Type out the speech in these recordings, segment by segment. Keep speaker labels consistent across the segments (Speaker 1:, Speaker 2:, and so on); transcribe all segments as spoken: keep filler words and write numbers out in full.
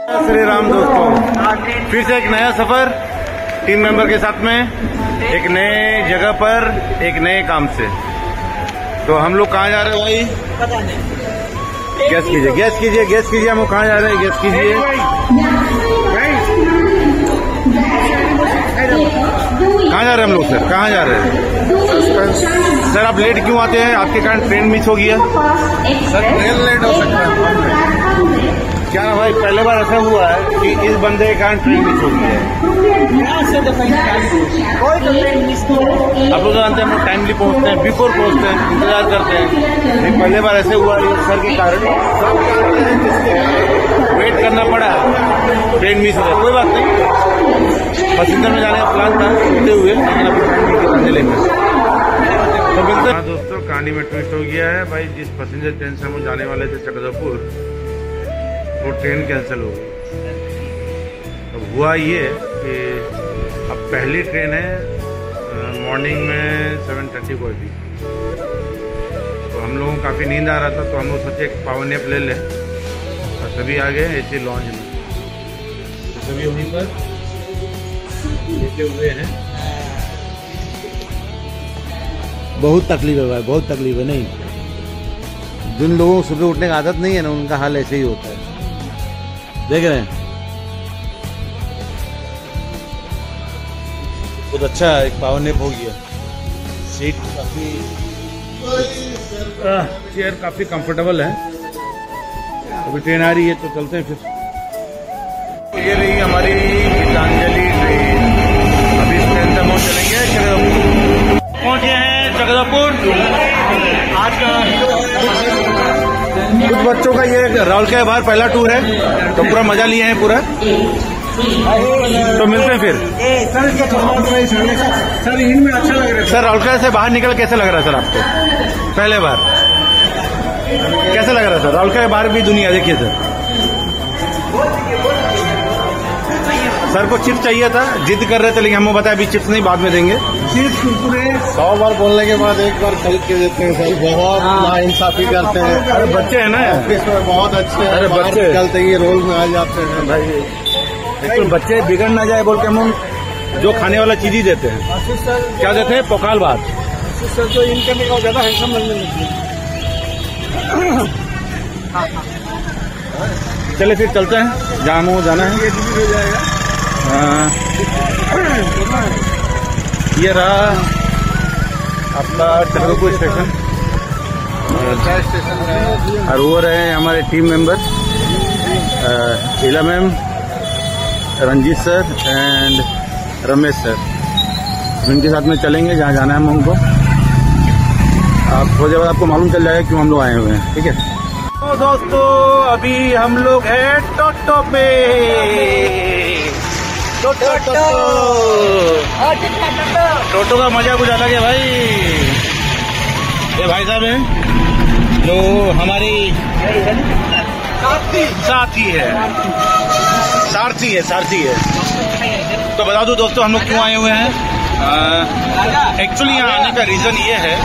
Speaker 1: श्री राम दोस्तों, फिर से एक नया सफर टीम मेंबर के साथ में, एक नए जगह पर, एक नए काम से। तो हम लोग कहाँ जा रहे हैं भाई?
Speaker 2: पता नहीं।
Speaker 1: गैस कीजिए, गैस कीजिए, गैस कीजिए, हम लोग कहाँ जा रहे हैं? गैस कीजिए। कहाँ जा रहे हैं हम लोग सर? कहाँ जा रहे हैं सर? आप लेट क्यों आते हैं? आपके कारण ट्रेन मिस हो गया सर। ट्रेन लेट हो सकता है क्या ना भाई? पहले बार ऐसा हुआ है कि इस बंदे के कारण ट्रेन मिस हो गई है। आप लोग जानते हैं हम लोग टाइमली पहुंचते हैं, बिफोर पहुंचते हैं, इंतजार करते हैं। लेकिन पहले बार ऐसे हुआ सर के कारण वेट करना पड़ा, ट्रेन मिस हो गया। कोई बात नहीं, पसिंजर में जाने का प्लान था उठते हुए, लेकिन अभी टाइम के साथ लेंगे तो मिलते हैं। हाँ दोस्तों, कहानी में ट्विस्ट हो गया है भाई। जिस पैसेंजर ट्रेन से हम लोग जाने वाले थे चक्रधरपुर, वो ट्रेन कैंसिल हो गई। अब हुआ ये कि अब पहली ट्रेन है मॉर्निंग में सेवन थर्टी को थी, तो हम लोगों को काफ़ी नींद आ रहा था, तो हम लोग सोचे एक पावर नैप ले लें, और सभी आ गए एसी लॉन्च में। तो सभी वहीं पर लेटे हुए हैं। बहुत तकलीफ है भाई, बहुत तकलीफ है। नहीं, जिन लोगों को सुबह उठने की आदत नहीं है ना, उनका हाल ऐसे ही होता है। देख रहे हैं, बहुत अच्छा है, एक पावर नैप हो गया। सीट काफी, चेयर काफी कंफर्टेबल है। अभी ट्रेन आ रही है तो चलते हैं फिर। ये रही हमारी गीतांजलि ट्रेन। अभी इस ट्रेन से हम चलेंगे चक्रधरपुर। पहुंचे हैं चक्रधरपुर। आज का कुछ बच्चों का ये राहुल के बाहर पहला टूर है, तो पूरा मजा लिए हैं पूरा। तो मिलते हैं फिर।
Speaker 2: सर सर इनमें अच्छा लग रहा है
Speaker 1: सर। राहुल से बाहर निकल कैसे लग रहा है सर आपको? पहले बार कैसे लग रहा है सर? राहुल के बाहर भी दुनिया देखिए सर। सर को चिप्स चाहिए था, जिद कर रहे थे, लेकिन हमें बताया अभी चिप्स नहीं, बाद में देंगे।
Speaker 2: चिप्स कुरकुरे
Speaker 1: सौ बार बोलने के बाद एक बार खरीद के देते हैं सर। बहुत नाइंसाफी करते हैं। अरे बच्चे हैं ना, इसमें बहुत अच्छे। अरे बच्चे चलते ही रोल में आ जाते हैं भाई। बिल्कुल बच्चे बिगड़ ना जाए बोल के हम जो खाने वाला चीज ही देते हैं। क्या देते हैं? पोकाल भात।
Speaker 2: सर तो इनके में ज्यादा हैंडसम लगने लगी।
Speaker 1: चले फिर चलते हैं, जहाँ हमें जाना है।
Speaker 2: ये भी हो जाएगा।
Speaker 1: हाँ, ये रहा आपका चक्रधरपुर स्टेशन। स्टेशन है और वो रहे हमारे team member Sheila ma'am, Ranjit sir and Ramesh sir. इनके साथ में चलेंगे जहाँ जाना है हम हमको। आप थोड़ी देर बाद आपको मालूम चल जाएगा क्यों हम लोग आए हुए हैं, ठीक है? तो दोस्तों, अभी हम लोग हैं टोटो पे। टोटो टोटो का मजा कुछ अलग है भाई। ये भाई साहब हैं जो हमारी साथी है, सारथी है, सारथी है। तो बता दूं दोस्तों, हम लोग क्यों आए हुए हैं। एक्चुअली यहाँ आने का रीजन ये है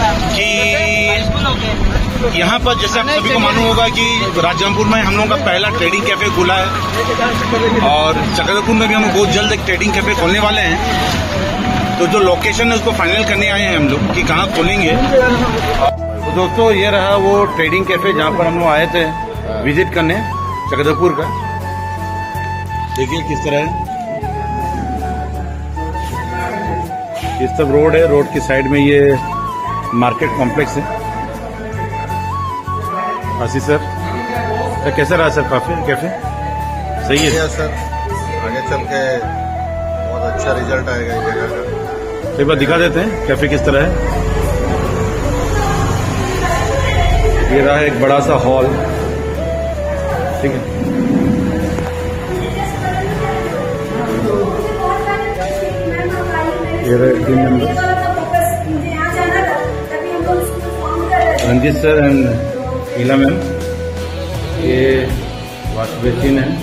Speaker 1: कि यहाँ पर जैसे आप सभी को मालूम होगा कि राजनामपुर में हम लोगों का पहला ट्रेडिंग कैफे खुला है, और चक्रधरपुर में भी हम बहुत जल्द एक ट्रेडिंग कैफे खोलने वाले हैं। तो जो लोकेशन है उसको फाइनल करने आए हैं हम लोग कि कहाँ खोलेंगे। तो दोस्तों, ये रहा वो ट्रेडिंग कैफे जहाँ पर हम लोग आए थे विजिट करने, चक्रधरपुर का। देखिए किस तरह है, ये सब रोड है। रोड की साइड में ये मार्केट कॉम्प्लेक्स है। आशीष सर, तो कैसा रहा सर काफी कैफे? सही है
Speaker 3: सर, आगे चल के बहुत अच्छा रिजल्ट आएगा इस जगह का।
Speaker 1: एक बार दिखा देते हैं कैफे किस तरह है। ये रहा एक बड़ा सा हॉल, ठीक है। ये रहे team member Ranjit sir and Sheila ma'am. ये वॉश बेसिन है,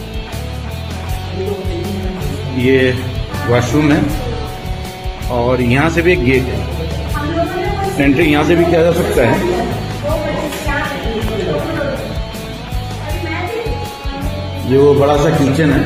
Speaker 1: ये वॉशरूम है, और यहाँ से भी एक गेट है। एंट्री यहाँ से भी किया जा सकता है। ये वो बड़ा सा किचन है।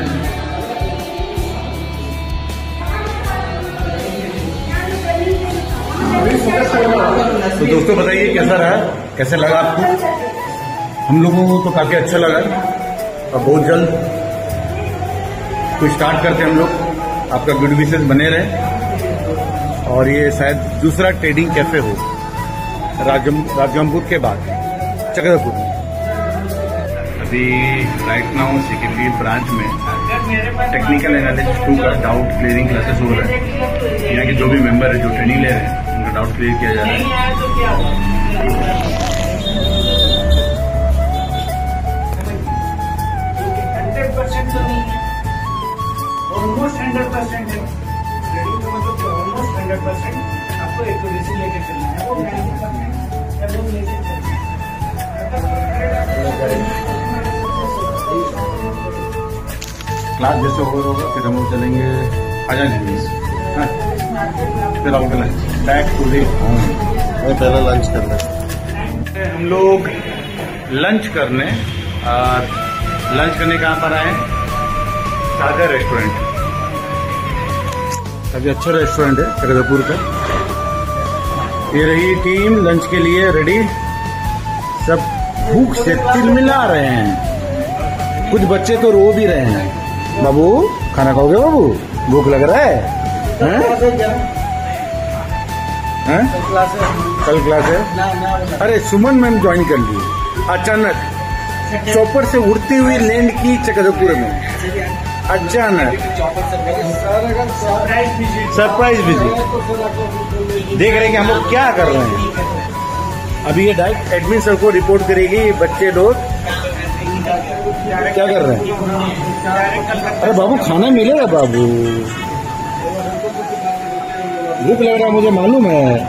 Speaker 1: तो दोस्तों बताइए कैसा रहा, कैसे लगा आपको? हम लोगों को तो काफी अच्छा लगा और बहुत जल्द कुछ स्टार्ट करते हैं हम लोग। आपका गुड विशेस बने रहे और ये शायद दूसरा ट्रेडिंग कैफे हो राजम राजगंगपुर के बाद चक्रधरपुर में। अभी राइट नाउ सीकेपी ब्रांच में टेक्निकल एनालिस्ट टू का डाउट क्लियरिंग क्लासेस हो रहा है। यहाँ के जो भी मेंबर है जो ट्रेनिंग ले रहे हैं उनका डाउट क्लियर किया जा रहा है।
Speaker 2: ऑलमोस्ट हंड्रेड परसेंट है ट्रेडिंग का मतलब ऑलमोस्ट हंड्रेड परसेंट आपको एक रेसी लेके चलना है, वो नाइन्टी परसेंट या वो लेके चलना है।
Speaker 1: क्लास जैसे ओवर होगा फिर हम लोग चलेंगे आजाद प्लीज, फिर out lunch back to the home.
Speaker 3: पहले लंच करना
Speaker 1: हम लोग लंच करने और लंच करने कहाँ पर आए? सागर रेस्टोरेंट। काफी अच्छा रेस्टोरेंट है चक्रधरपुर का। ये रही टीम लंच के लिए रेडी। सब भूख से तिलमिला रहे हैं, कुछ बच्चे तो रो भी रहे हैं। बाबू खाना खाओगे बाबू? भूख लग रहा है? हैं? हैं? कल क्लास है। अरे सुमन मैम ज्वाइन कर ली अचानक, चौपर से उड़ती हुई लैंड की चक्रधरपुर में अचानक। Surprise visit. देख रहे हैं कि हम लोग क्या कर रहे हैं। अभी ये डायरेक्ट एडमिन सर को रिपोर्ट करेगी बच्चे लोग क्या कर रहे हैं। अरे बाबू खाना मिलेगा बाबू, भूख लग रहा है मुझे मालूम है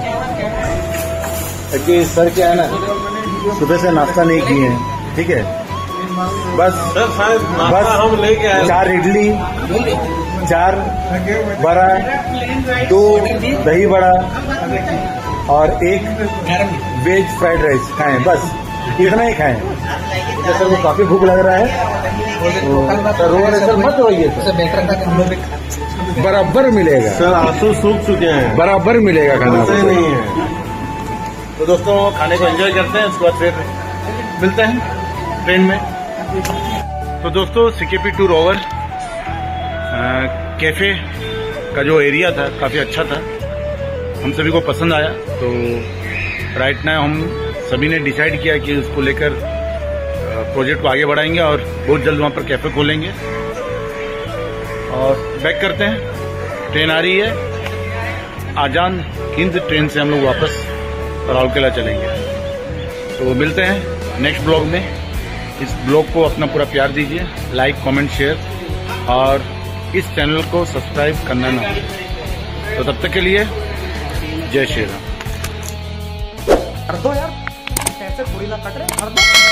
Speaker 1: कि सर क्या है ना सुबह से नाश्ता नहीं किए हैं, ठीक है। बस
Speaker 3: सर
Speaker 1: बस
Speaker 3: हम लेके आए
Speaker 1: चार इडली, चार बड़ा, दो दही बड़ा और एक वेज फ्राइड राइस खाएं, बस इतना ही खाएं। तो सर को काफी भूख लग रहा है तो रो रहे सर, मत रोइए सर, बराबर मिलेगा
Speaker 3: सर। आंसू सूख चुके हैं,
Speaker 1: बराबर मिलेगा खाना,
Speaker 3: नहीं है।
Speaker 1: तो दोस्तों खाने को एंजॉय करते हैं, उसके बाद फिर मिलते हैं ट्रेन में। तो दोस्तों सीकेपी टूर ओवर। कैफे का जो एरिया था काफी अच्छा था, हम सभी को पसंद आया। तो राइट नाउ हम सभी ने डिसाइड किया कि उसको लेकर प्रोजेक्ट को आगे बढ़ाएंगे और बहुत जल्द वहां पर कैफे खोलेंगे। और बैक करते हैं, ट्रेन आ रही है आजाद हिंद ट्रेन से हम लोग वापस राउरकेला चलेंगे। तो मिलते हैं नेक्स्ट ब्लॉग में। इस ब्लॉग को अपना पूरा प्यार दीजिए, लाइक कमेंट शेयर और इस चैनल को सब्सक्राइब करना ना भूलें। तो तब तक के लिए जय श्री राम।
Speaker 2: कर दो यार, पैसे थोड़ी ना कट रहे, कर दो।